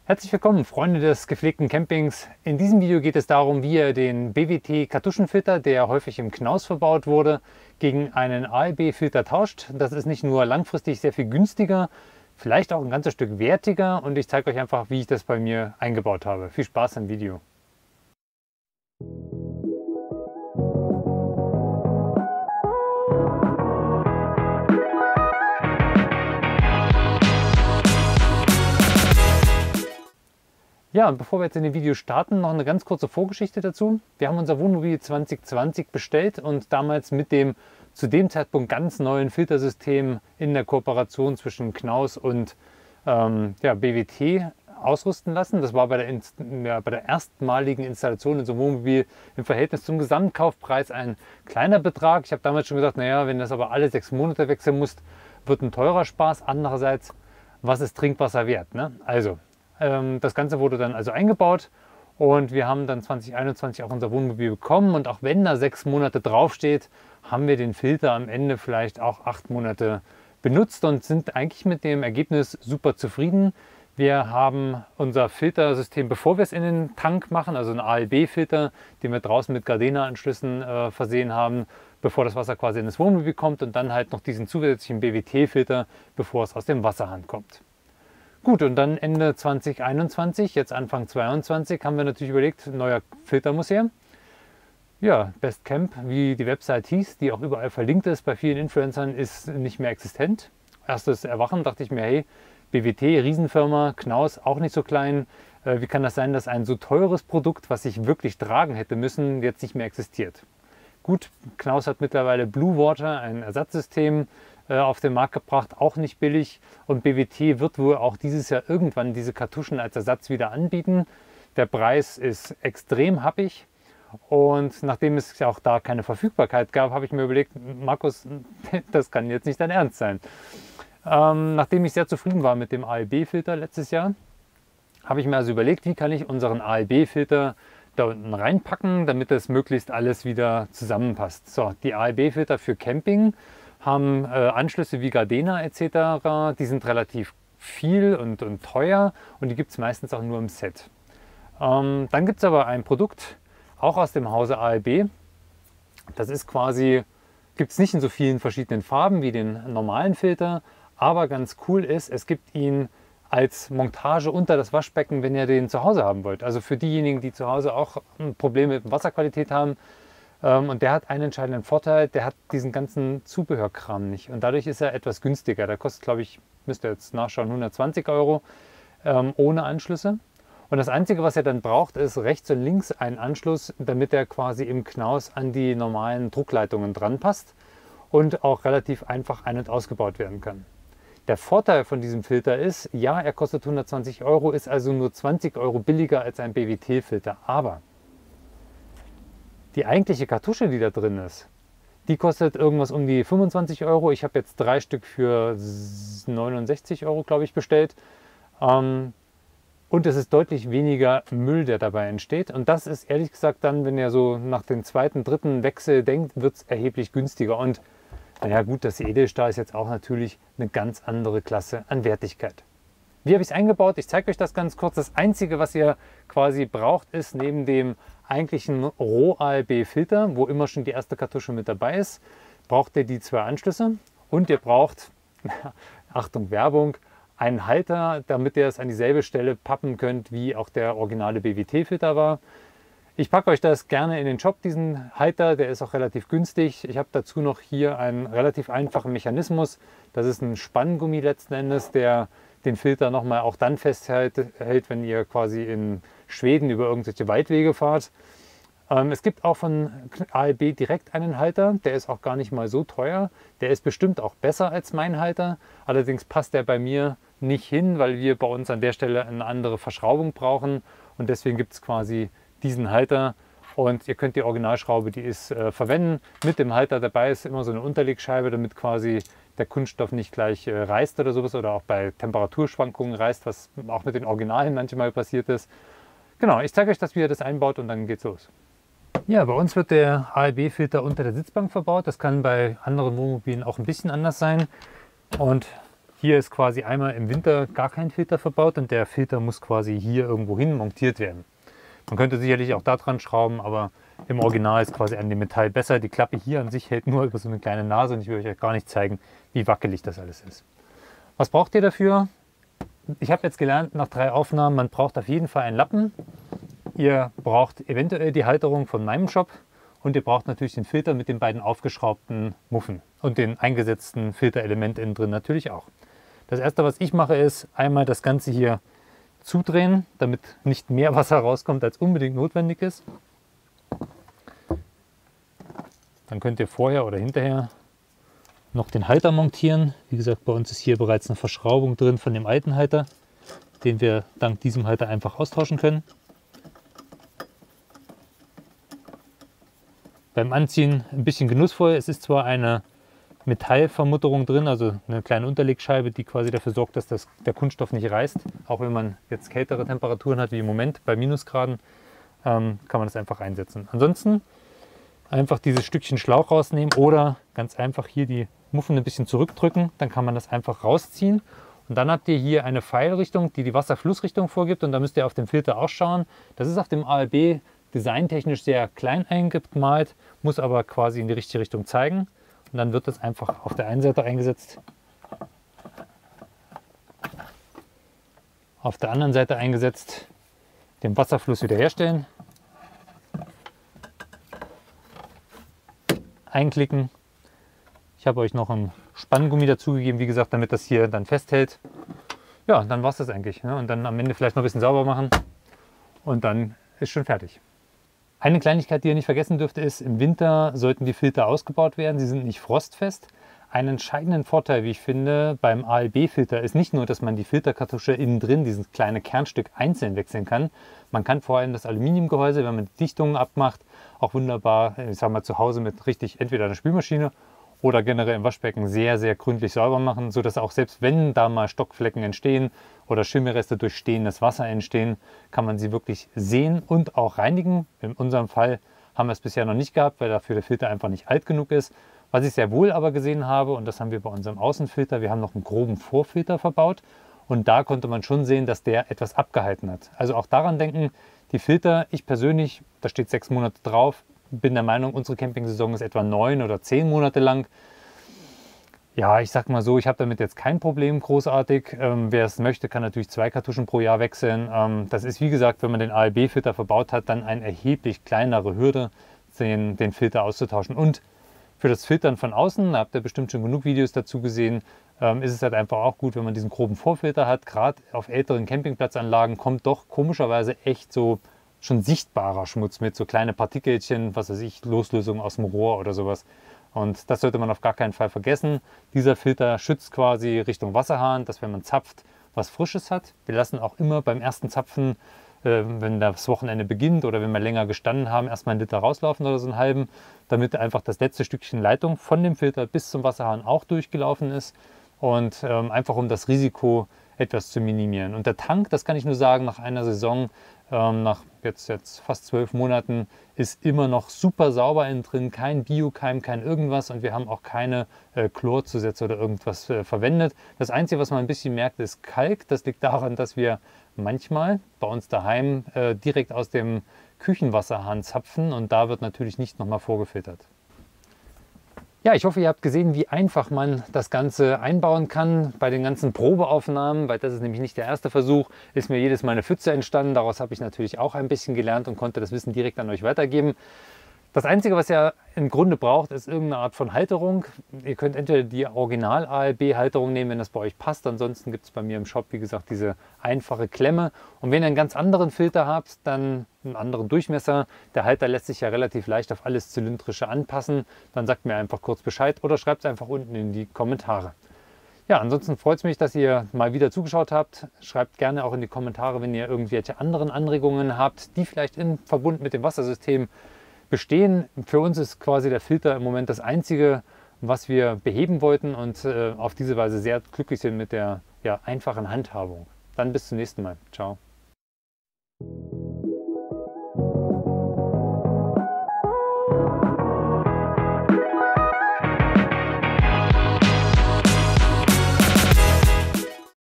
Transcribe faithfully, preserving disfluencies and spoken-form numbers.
Herzlich willkommen, Freunde des gepflegten Campings. In diesem Video geht es darum, wie ihr den B W T-Kartuschenfilter, der häufig im Knaus verbaut wurde, gegen einen A L B-Filter tauscht. Das ist nicht nur langfristig sehr viel günstiger, vielleicht auch ein ganzes Stück wertiger und ich zeige euch einfach, wie ich das bei mir eingebaut habe. Viel Spaß im Video. Ja, und bevor wir jetzt in dem Video starten, noch eine ganz kurze Vorgeschichte dazu. Wir haben unser Wohnmobil zwanzig zwanzig bestellt und damals mit dem zu dem Zeitpunkt ganz neuen Filtersystem in der Kooperation zwischen Knaus und ähm, ja, B W T ausrüsten lassen. Das war bei der, ja, bei der erstmaligen Installation in so einem Wohnmobil im Verhältnis zum Gesamtkaufpreis ein kleiner Betrag. Ich habe damals schon gesagt, naja, wenn das aber alle sechs Monate wechseln muss, wird ein teurer Spaß. Andererseits, was ist Trinkwasser wert, ne? Also, das Ganze wurde dann also eingebaut und wir haben dann zwanzig einundzwanzig auch unser Wohnmobil bekommen und auch wenn da sechs Monate draufsteht, haben wir den Filter am Ende vielleicht auch acht Monate benutzt und sind eigentlich mit dem Ergebnis super zufrieden. Wir haben unser Filtersystem, bevor wir es in den Tank machen, also einen A L B-Filter, den wir draußen mit Gardena-Anschlüssen äh, versehen haben, bevor das Wasser quasi in das Wohnmobil kommt und dann halt noch diesen zusätzlichen B W T-Filter, bevor es aus dem Wasserhahn kommt. Gut, und dann Ende zwanzig einundzwanzig, jetzt Anfang zweiundzwanzig, haben wir natürlich überlegt, neuer Filter muss her. Ja, Best Camp, wie die Website hieß, die auch überall verlinkt ist, bei vielen Influencern ist nicht mehr existent. Erstes Erwachen dachte ich mir, hey, B W T, Riesenfirma, Knaus, auch nicht so klein. Äh, wie kann das sein, dass ein so teures Produkt, was ich wirklich tragen hätte müssen, jetzt nicht mehr existiert? Gut, Knaus hat mittlerweile Blue Water, ein Ersatzsystem, auf den Markt gebracht, auch nicht billig und B W T wird wohl auch dieses Jahr irgendwann diese Kartuschen als Ersatz wieder anbieten. Der Preis ist extrem happig und nachdem es ja auch da keine Verfügbarkeit gab, habe ich mir überlegt, Markus, das kann jetzt nicht dein Ernst sein. Ähm, nachdem ich sehr zufrieden war mit dem A L B-Filter letztes Jahr, habe ich mir also überlegt, wie kann ich unseren A L B-Filter da unten reinpacken, damit das möglichst alles wieder zusammenpasst. So, die A L B-Filter für Camping haben äh, Anschlüsse wie Gardena et cetera. Die sind relativ viel und, und teuer und die gibt es meistens auch nur im Set. Ähm, dann gibt es aber ein Produkt, auch aus dem Hause A L B. Das ist quasi, gibt es nicht in so vielen verschiedenen Farben wie den normalen Filter, aber ganz cool ist, es gibt ihn als Montage unter das Waschbecken, wenn ihr den zu Hause haben wollt. Also für diejenigen, die zu Hause auch Probleme mit Wasserqualität haben. Und der hat einen entscheidenden Vorteil, der hat diesen ganzen Zubehörkram nicht. Und dadurch ist er etwas günstiger. Der kostet, glaube ich, müsst ihr jetzt nachschauen, hundertzwanzig Euro ähm, ohne Anschlüsse. Und das Einzige, was er dann braucht, ist rechts und links ein Anschluss, damit er quasi im Knaus an die normalen Druckleitungen dran passt und auch relativ einfach ein- und ausgebaut werden kann. Der Vorteil von diesem Filter ist, ja, er kostet hundertzwanzig Euro, ist also nur zwanzig Euro billiger als ein B W T-Filter. Aber die eigentliche Kartusche, die da drin ist, die kostet irgendwas um die fünfundzwanzig Euro. Ich habe jetzt drei Stück für neunundsechzig Euro, glaube ich, bestellt. Ähm, und es ist deutlich weniger Müll, der dabei entsteht. Und das ist ehrlich gesagt dann, wenn ihr so nach dem zweiten, dritten Wechsel denkt, wird es erheblich günstiger. Und naja gut, das Edelstahl ist jetzt auch natürlich eine ganz andere Klasse an Wertigkeit. Wie habe ich es eingebaut? Ich zeige euch das ganz kurz. Das Einzige, was ihr quasi braucht, ist neben dem eigentlichen Roh-A L B-Filter, wo immer schon die erste Kartusche mit dabei ist, braucht ihr die zwei Anschlüsse und ihr braucht, Achtung Werbung, einen Halter, damit ihr es an dieselbe Stelle pappen könnt, wie auch der originale B W T-Filter war. Ich packe euch das gerne in den Shop, diesen Halter, der ist auch relativ günstig. Ich habe dazu noch hier einen relativ einfachen Mechanismus. Das ist ein Spanngummi letzten Endes, der den Filter nochmal auch dann festhält, wenn ihr quasi in Schweden über irgendwelche Waldwege fahrt. Ähm, es gibt auch von A L B direkt einen Halter, der ist auch gar nicht mal so teuer. Der ist bestimmt auch besser als mein Halter. Allerdings passt der bei mir nicht hin, weil wir bei uns an der Stelle eine andere Verschraubung brauchen. Und deswegen gibt es quasi diesen Halter. Und ihr könnt die Originalschraube, die ist äh, verwenden. Mit dem Halter dabei ist immer so eine Unterlegscheibe, damit quasi der Kunststoff nicht gleich äh, reißt oder sowas oder auch bei Temperaturschwankungen reißt, was auch mit den Originalen manchmal passiert ist. Genau, ich zeige euch das, wie ihr das einbaut und dann geht's los. Ja, bei uns wird der A L B-Filter unter der Sitzbank verbaut. Das kann bei anderen Wohnmobilen auch ein bisschen anders sein. Und Hier ist quasi einmal im Winter gar kein Filter verbaut und der Filter muss quasi hier irgendwo hin montiert werden. Man könnte sicherlich auch da dran schrauben, aber im Original ist quasi an dem Metall besser. Die Klappe hier an sich hält nur über so eine kleine Nase und ich will euch gar nicht zeigen, wie wackelig das alles ist. Was braucht ihr dafür? Ich habe jetzt gelernt nach drei Aufnahmen, man braucht auf jeden Fall einen Lappen. Ihr braucht eventuell die Halterung von meinem Shop und ihr braucht natürlich den Filter mit den beiden aufgeschraubten Muffen und den eingesetzten Filterelement innen drin natürlich auch. Das erste, was ich mache, ist einmal das Ganze hier zudrehen, damit nicht mehr Wasser rauskommt, als unbedingt notwendig ist. Dann könnt ihr vorher oder hinterher noch den Halter montieren. Wie gesagt, bei uns ist hier bereits eine Verschraubung drin von dem alten Halter, den wir dank diesem Halter einfach austauschen können. Beim Anziehen ein bisschen genussvoll. Es ist zwar eine Metallvermutterung drin, also eine kleine Unterlegscheibe, die quasi dafür sorgt, dass das, der Kunststoff nicht reißt. Auch wenn man jetzt kältere Temperaturen hat wie im Moment bei Minusgraden, ähm, kann man das einfach einsetzen. Ansonsten einfach dieses Stückchen Schlauch rausnehmen oder ganz einfach hier die Muffen ein bisschen zurückdrücken, dann kann man das einfach rausziehen. Und dann habt ihr hier eine Pfeilrichtung, die die Wasserflussrichtung vorgibt und da müsst ihr auf dem Filter auch schauen. Das ist auf dem A L B designtechnisch sehr klein eingemalt, muss aber quasi in die richtige Richtung zeigen. Und dann wird das einfach auf der einen Seite eingesetzt, auf der anderen Seite eingesetzt, den Wasserfluss wiederherstellen, einklicken. Ich habe euch noch ein Spanngummi dazugegeben, wie gesagt, damit das hier dann festhält. Ja, dann war es das eigentlich. Ne? Und dann am Ende vielleicht noch ein bisschen sauber machen und dann ist schon fertig. Eine Kleinigkeit, die ihr nicht vergessen dürft, ist, im Winter sollten die Filter ausgebaut werden. Sie sind nicht frostfest. Einen entscheidenden Vorteil, wie ich finde, beim A L B-Filter ist nicht nur, dass man die Filterkartusche innen drin, dieses kleine Kernstück, einzeln wechseln kann. Man kann vor allem das Aluminiumgehäuse, wenn man die Dichtungen abmacht, auch wunderbar, ich sag mal, zu Hause mit richtig entweder einer Spülmaschine oder generell im Waschbecken sehr, sehr gründlich sauber machen, sodass auch selbst wenn da mal Stockflecken entstehen oder Schimmelreste durch stehendes Wasser entstehen, kann man sie wirklich sehen und auch reinigen. In unserem Fall haben wir es bisher noch nicht gehabt, weil dafür der Filter einfach nicht alt genug ist. Was ich sehr wohl aber gesehen habe, und das haben wir bei unserem Außenfilter, wir haben noch einen groben Vorfilter verbaut und da konnte man schon sehen, dass der etwas abgehalten hat. Also auch daran denken, die Filter, ich persönlich, da steht sechs Monate drauf, bin der Meinung, unsere Campingsaison ist etwa neun oder zehn Monate lang. Ja, ich sag mal so, ich habe damit jetzt kein Problem großartig. Ähm, wer es möchte, kann natürlich zwei Kartuschen pro Jahr wechseln. Ähm, das ist, wie gesagt, wenn man den A L B-Filter verbaut hat, dann eine erheblich kleinere Hürde, den, den Filter auszutauschen. Und für das Filtern von außen, da habt ihr bestimmt schon genug Videos dazu gesehen, ähm, ist es halt einfach auch gut, wenn man diesen groben Vorfilter hat. Gerade auf älteren Campingplatzanlagen kommt doch komischerweise echt so schon sichtbarer Schmutz mit, so kleine Partikelchen, was weiß ich, Loslösungen aus dem Rohr oder sowas. Und das sollte man auf gar keinen Fall vergessen. Dieser Filter schützt quasi Richtung Wasserhahn, dass wenn man zapft, was Frisches hat. Wir lassen auch immer beim ersten Zapfen, äh, wenn das Wochenende beginnt oder wenn wir länger gestanden haben, erstmal einen Liter rauslaufen oder so einen halben, damit einfach das letzte Stückchen Leitung von dem Filter bis zum Wasserhahn auch durchgelaufen ist. Und ähm, einfach um das Risiko etwas zu minimieren. Und der Tank, das kann ich nur sagen, nach einer Saison, ähm, nach jetzt, jetzt fast zwölf Monaten, ist immer noch super sauber innen drin, kein Biokeim, kein irgendwas und wir haben auch keine äh, Chlorzusätze oder irgendwas äh, verwendet. Das Einzige, was man ein bisschen merkt, ist Kalk. Das liegt daran, dass wir manchmal bei uns daheim äh, direkt aus dem Küchenwasserhahn zapfen und da wird natürlich nicht nochmal vorgefiltert. Ja, ich hoffe, ihr habt gesehen, wie einfach man das Ganze einbauen kann bei den ganzen Probeaufnahmen, weil das ist nämlich nicht der erste Versuch, ist mir jedes Mal eine Pfütze entstanden. Daraus habe ich natürlich auch ein bisschen gelernt und konnte das Wissen direkt an euch weitergeben. Das Einzige, was ihr im Grunde braucht, ist irgendeine Art von Halterung. Ihr könnt entweder die Original-A L B-Halterung nehmen, wenn das bei euch passt. Ansonsten gibt es bei mir im Shop, wie gesagt, diese einfache Klemme. Und wenn ihr einen ganz anderen Filter habt, dann einen anderen Durchmesser. Der Halter lässt sich ja relativ leicht auf alles Zylindrische anpassen. Dann sagt mir einfach kurz Bescheid oder schreibt es einfach unten in die Kommentare. Ja, ansonsten freut es mich, dass ihr mal wieder zugeschaut habt. Schreibt gerne auch in die Kommentare, wenn ihr irgendwelche anderen Anregungen habt, die vielleicht im Verbund mit dem Wassersystem bestehen. Für uns ist quasi der Filter im Moment das Einzige, was wir beheben wollten und äh, auf diese Weise sehr glücklich sind mit der ja, einfachen Handhabung. Dann bis zum nächsten Mal. Ciao.